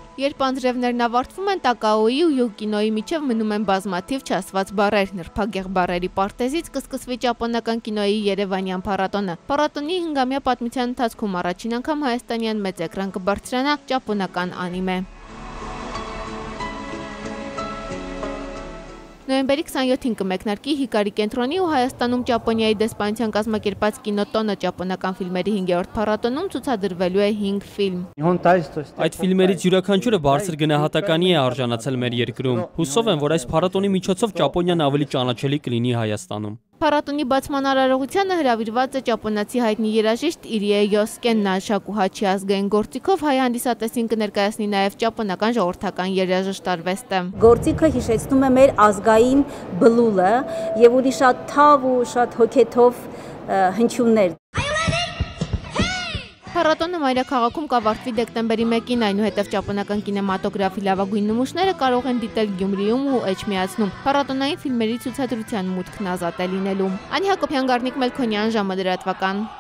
Երբ անձրևներն ավարտվում են, Տակաոյի ու Յուկինոյի միջև մնում են բազմաթիվ չասված բառեր։ Նրբագեղ բառերի պարտեզից կսկսվի ճապոնական կինոյի երևանյան փառատոնը։ Փառատոնի 5-ամյա պատմության ընթացքում առաջին անգամ հայաստանյան մեծ էկրան կբարձրանա ճապոնական անիմե։ Նոյեմբերի 27-ին կմեկնարկի Հիկարի կենտրոնի ու Հայաստանում Ճապոնիայի դեսպանության կազմակերպած կինոտոնը ճապոնական ֆիլմերի 5-րդ փառատոնում ցուցադրվելու է 5 ֆիլմ։ Այդ ֆիլմերից յուրաքանչյուրը բարձր գնահատականի է արժանացել մեր երկրում։ Հուսով եմ, որ այս փառատոնի միջոցով Ճապոնիան ավելի ճանաչելի կլինի Հայաստանում։ Փառատոնի բացման արարողությանը հրավիրված է ճապոնացի հայտնի երաժիշտ Իրիե Յոսկեն Շակուհաչի ազգային գործիքով հայ հանդիսատեսին կներկայացնի նաև ճապոնական ժողովրդական երաժշտ արվեստը։ Գործիքը հիշեցնում է մեր ազգային բլուլը եւ ուրի շատ թավ ու շատ հոգեթով հնչյուններ։ Փառատոնը մայրաքաղաքում կավարտվի դեկտեմբերի 1-ին, այնուհետև ճապոնական կինեմատոգրաֆի լավագույն նմուշները կարող են դիտել Գյումրիում ու Էջմիածնում։ Փառատոնային ֆիլմերի ցուցադրության մուտքն ազատ է լինելու։ Անի Հակոբյան, Գառնիկ Մելքոնյան, ժամը լրատվական։